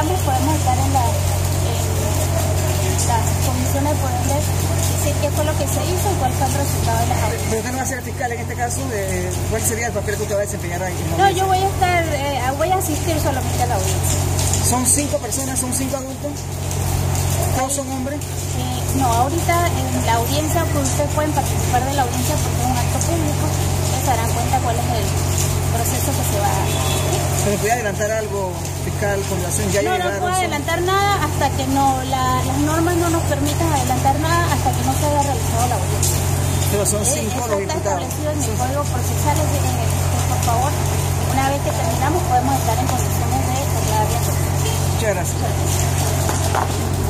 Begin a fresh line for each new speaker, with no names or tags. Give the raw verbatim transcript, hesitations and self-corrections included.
terminamos podemos estar en la en las comisiones de poderles decir qué fue lo que se hizo y cuál fue el resultado de las audiencias.
Pero usted no va a ser fiscal en este caso, eh, ¿cuál sería el papel que usted va a desempeñar ahí?
No, yo voy a estar, eh, voy a asistir solamente a la audiencia.
¿Son cinco personas, son cinco adultos? ¿Todos son hombres?
Eh, no, ahorita en la audiencia, pues ustedes pueden participar de la audiencia porque es un acto público, ustedes se darán cuenta cuál es el proceso que se va a hacer.
¿Me puede adelantar algo, fiscal, con relación? Ya
No, no puedo
son...
adelantar nada hasta que no, la, las normas no nos permitan adelantar nada hasta que no se haya realizado la audiencia.
Pero son
Eh,
cinco
eso
los
está
imputados.
establecido en el Código Procesal, es decir, por favor, una vez que terminamos podemos estar en condiciones de declarar.
Muchas gracias.
Muchas gracias.